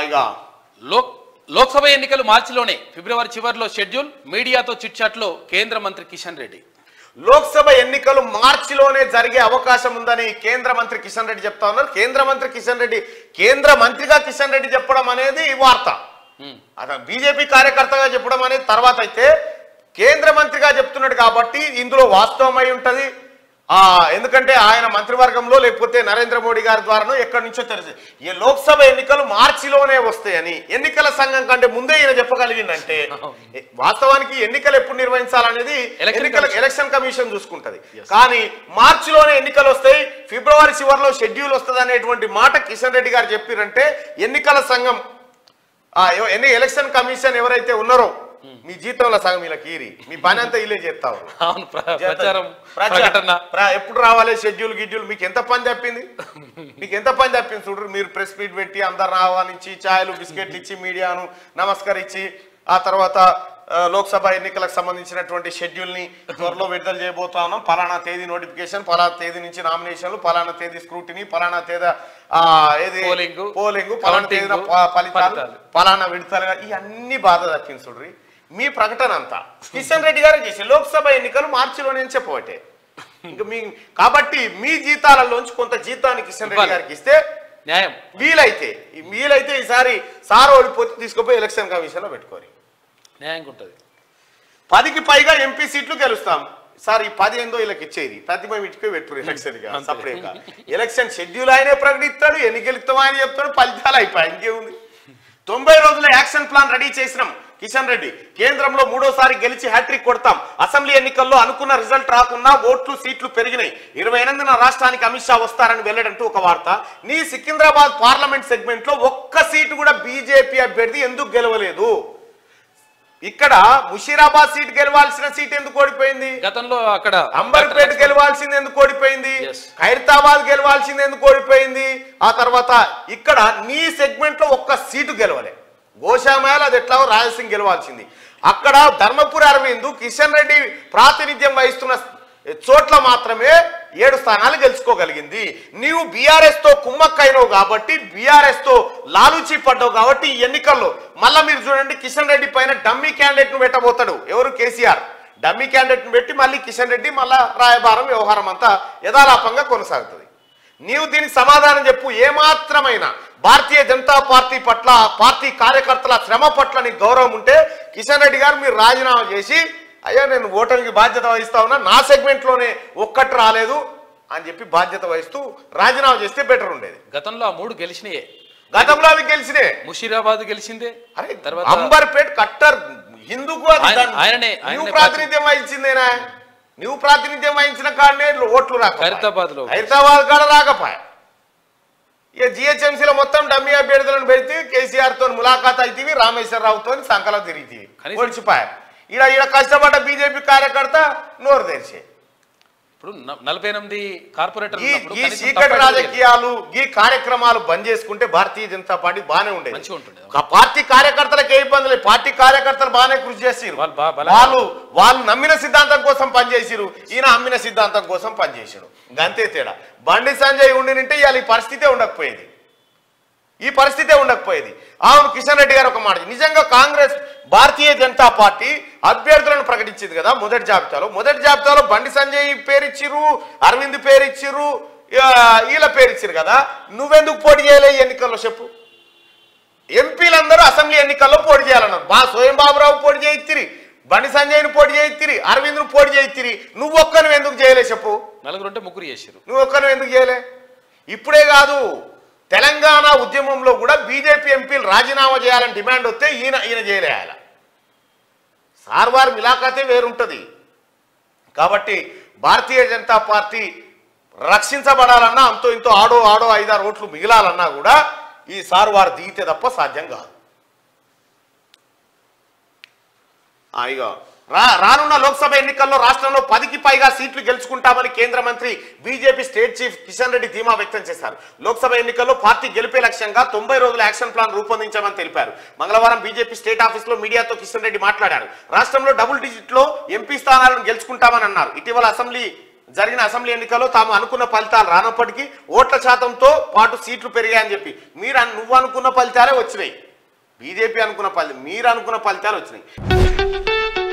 ఇక లోక్సభ ఎన్నికలు మార్చిలోనే ఫిబ్రవరి చివరిలో షెడ్యూల్ మీడియాతో చిట్చాట్లో కేంద్ర మంత్రి కిషన్ రెడ్డి. లోక్సభ ఎన్నికలు మార్చిలోనే జరిగే అవకాశం ఉందని కేంద్ర మంత్రి కిషన్ రెడ్డి చెప్తా ఉన్నారు. కేంద్ర మంత్రిగా కిషన్ రెడ్డి చెప్పడం అనేది వార్త. అతను బీజేపీ కార్యకర్తగా చెప్పడం అనేది తర్వాత. అయితే కేంద్ర మంత్రిగా చెప్తున్నాడు కాబట్టి ఇందులో వాస్తవమై ఉంటది. ఎందుకంటే ఆయన మంత్రివర్గంలో లేకపోతే నరేంద్ర మోడీ గారి ద్వారానో ఎక్కడి నుంచో తెలుసు ఈ లోక్సభ ఎన్నికలు మార్చిలోనే వస్తాయని ఎన్నికల సంఘం కంటే ముందే ఈయన చెప్పగలిగిందంటే వాస్తవానికి ఎన్నికలు ఎప్పుడు నిర్వహించాలనేది ఎలక్షన్ కమిషన్ చూసుకుంటది. కానీ మార్చిలోనే ఎన్నికలు వస్తాయి, ఫిబ్రవరి చివరిలో షెడ్యూల్ వస్తుంది అనేటువంటి మాట కిషన్ రెడ్డి గారు చెప్పారంటే ఎన్నికల సంఘం ఎలక్షన్ కమిషన్ ఎవరైతే ఉన్నారో మీ జీతంలో సగం ఇలా కీరి మీ పని అంతా ఇల్లే చేస్తావు. ఎప్పుడు రావాలి షెడ్యూల్ గిడ్యూల్ మీకు ఎంత పని తప్పింది చూడరు. మీరు ప్రెస్ మీట్ పెట్టి అందరు ఆహ్వానించి ఛాయలు బిస్కెట్లు ఇచ్చి మీడియాను నమస్కరించి ఆ తర్వాత లోక్సభ ఎన్నికలకు సంబంధించినటువంటి షెడ్యూల్ ని త్వరలో విడుదల చేయబోతా ఉన్నాం. పలానా తేదీ నోటిఫికేషన్, పలానా తేదీ నుంచి నామినేషన్లు, పలానా తేదీ స్క్రూటినీ, పలానా తేదీ పోలింగ్, పలానా తేదీన ఫలితాలు, పలానా విడతలుగా ఈ అన్ని బాధ తప్పింది చూడ్రి. మీ ప్రకటన అంతా కిషన్ రెడ్డి గారు చేసి లోక్సభ ఎన్నికలు మార్చిలోనే చెప్పబట్టే ఇంకా కాబట్టి మీ జీతాలలోంచి కొంత జీతాన్ని కిషన్ రెడ్డి గారికి ఇస్తే న్యాయం. వీలైతే ఈసారి సార్ ఓడిపోతే తీసుకుపోయి ఎలక్షన్ కమిషన్ లో పెట్టుకోరు, న్యాయంగా ఉంటుంది. 10కి పైగా ఎంపీ సీట్లు గెలుస్తాం సార్. ఈ 10 ఏందో వీళ్ళకి ఇచ్చేది ప్రతిమ వీటికి పెట్టుకోరు ఎలక్షన్ సపరేట్ గా. ఎలక్షన్ షెడ్యూల్ ఆయనే ప్రకటిస్తాడు, ఎన్నికలు ఇస్తాం ఆయన చెప్తాడు, ఫలితాలు అయిపోయి ఇంకేముంది. 90 రోజుల యాక్షన్ ప్లాన్ రెడీ చేసినాం కిషన్ రెడ్డి. కేంద్రంలో 3వ గెలిచి హ్యాట్రిక్ కొడతాం. అసెంబ్లీ ఎన్నికల్లో అనుకున్న రిజల్ట్ రాకున్నా ఓట్లు సీట్లు పెరిగినాయి. 28న రాష్ట్రానికి అమిత్ షా వస్తారని వెల్లడంటూ ఒక వార్త. నీ సికింద్రాబాద్ పార్లమెంట్ సెగ్మెంట్ లో ఒక్క సీటు కూడా బీజేపీ అభ్యర్థి ఎందుకు గెలవలేదు? ఇక్కడ ముషీరాబాద్ సీట్ గెలవాల్సిన సీట్ ఎందుకు ఓడిపోయింది? గతంలో అక్కడ అంబర్పేట గెలవాల్సింది ఎందుకు ఓడిపోయింది? ఖైరతాబాద్ గెలవాల్సింది ఎందుకు ఓడిపోయింది? ఆ తర్వాత ఇక్కడ నీ సెగ్మెంట్ లో ఒక్క సీటు గెలవలే. గోషామేళ అది ఎట్లా రాయలసీమ గెలవాల్సింది. అక్కడ ధర్మపురి అరవింద్ కిషన్ రెడ్డి ప్రాతినిధ్యం వహిస్తున్న చోట్ల మాత్రమే 7 స్థానాలు గెలుచుకోగలిగింది. నీవు బీఆర్ఎస్ తో కుమ్మక్కైనవు కాబట్టి, బీఆర్ఎస్ తో లాలూచి పడ్డావు కాబట్టి ఈ ఎన్నికల్లో మళ్ళా మీరు చూడండి కిషన్ రెడ్డి పైన డమ్మీ క్యాండిడేట్ ను పెట్టబోతాడు. ఎవరు? కేసీఆర్. డమ్మీ క్యాండిడేట్ ను పెట్టి మళ్ళీ కిషన్ రెడ్డి మళ్ళా రాయబారం వ్యవహారం అంతా యథాలాపంగా కొనసాగుతుంది. నీవు దీనికి సమాధానం చెప్పు. ఏమాత్రమైన భారతీయ జనతా పార్టీ పట్ల, పార్టీ కార్యకర్తల శ్రమ పట్ల నీకు గౌరవం ఉంటే కిషన్ రెడ్డి గారు మీరు రాజీనామా చేసి అయ్యా నేను ఓటమికి బాధ్యత వహిస్తా ఉన్నా, నా సెగ్మెంట్ లోనే ఒక్కటి రాలేదు అని చెప్పి బాధ్యత వహిస్తూ రాజీనామా చేస్తే బెటర్ ఉండేది. గతంలో ఆ 3 గెలిచినాయే. గతంలో అవి గెలిచినే. ముషీరాబాద్ గెలిచిందే. అరే అంబర్పేట్ కట్టర్ హిందూకు నువ్వు ప్రాతినిధ్యం వహించిందేనా? నువ్వు ప్రాతినిధ్యం వహించిన కాడనే ఓట్లు రాక హైదరాబాద్ కాడ రాకపోయా. ఇక జిహెచ్ఎంసీలో మొత్తం డమ్మీ అభ్యర్థులను పెడితే కేసీఆర్ తో ములాఖాత్ అయితే రామేశ్వరరావుతో సంకలం తిరిగి ఓడిచిపోయా. ఈడ కష్టపడ్డ బీజేపీ కార్యకర్త నోరు తెరిచే. ఇప్పుడు 48 కార్పొరేటర్ ఈ చీకటి రాజకీయాలు ఈ కార్యక్రమాలు బంద్ చేసుకుంటే భారతీయ జనతా పార్టీ బానే ఉండేది. పార్టీ కార్యకర్తలకు ఏ ఇబ్బంది లేదు. పార్టీ కార్యకర్తలు బాగానే కృషి చేసిరు. వాళ్ళు నమ్మిన సిద్ధాంతం కోసం పనిచేసిరు, ఈయన అమ్మిన సిద్ధాంతం కోసం పనిచేసాడు. గంతే తేడా. బండి సంజయ్ ఉండినంటే ఇవాళ ఈ పరిస్థితే ఉండకపోయేది. అవును కిషన్ రెడ్డి గారు ఒక మాట, నిజంగా కాంగ్రెస్ భారతీయ జనతా పార్టీ అభ్యర్థులను ప్రకటించింది కదా మొదటి జాబితాలో బండి సంజయ్ పేరిచ్చిరు, అరవింద్ పేరిచ్చిరు, వీళ్ళ పేరిచ్చిరు కదా. నువ్వెందుకు పోటీ చేయలే ఎన్నికల్లో చెప్పు? ఎంపీలందరూ అసెంబ్లీ ఎన్నికల్లో పోటీ చేయాలన్నారు. సోయం బాబురావు పోటీ చేయిత్తిరి, బండి సంజయ్ను పోటీ చేయిత్తిరి, అరవింద్ను పోటీ చేయిత్తిరి. నువ్వు ఒక్కను ఎందుకు చేయలే చెప్పు? 4 చేసిరు, నువ్వు ఒక్కను ఎందుకు చేయలే? ఇప్పుడే కాదు తెలంగాణ ఉద్యమంలో కూడా బీజేపీ ఎంపీలు రాజీనామా చేయాలని డిమాండ్ వస్తే ఈయన చేయలేయాల. సార్వార్ మిలాఖాతే వేరుంటుంది. కాబట్టి భారతీయ జనతా పార్టీ రక్షించబడాలన్నా అంతో ఇంతో ఆడో 5-6 ఓట్లు మిగిలాలన్నా కూడా ఈ సార్వార్ దిగితే తప్ప సాధ్యం కాదు. ఇక రానున్న లోక్సభ ఎన్నికల్లో రాష్ట్రంలో 10కి పైగా సీట్లు గెలుచుకుంటామని కేంద్ర మంత్రి BJP state chief Kishan Reddy ధీమా వ్యక్తం చేశారు. లోక్సభ ఎన్నికల్లో పార్టీ గెలిపే లక్ష్యంగా 90 రోజుల యాక్షన్ ప్లాన్ రూపొందించామని తెలిపారు. మంగళవారం బీజేపీ స్టేట్ ఆఫీసులో మీడియాతో కిషన్ రెడ్డి మాట్లాడారు. రాష్ట్రంలో డబుల్ డిజిట్ లో ఎంపీ స్థానాలను గెలుచుకుంటామని అన్నారు. ఇటీవల అసెంబ్లీ జరిగిన అసెంబ్లీ ఎన్నికల్లో తాము అనుకున్న ఫలితాలు రానప్పటికీ ఓట్ల శాతంతో పాటు సీట్లు పెరిగాయని చెప్పి నువ్వు అనుకున్న ఫలితాలే వచ్చినాయి. బీజేపీ అనుకున్న మీరు అనుకున్న ఫలితాలు వచ్చినాయి.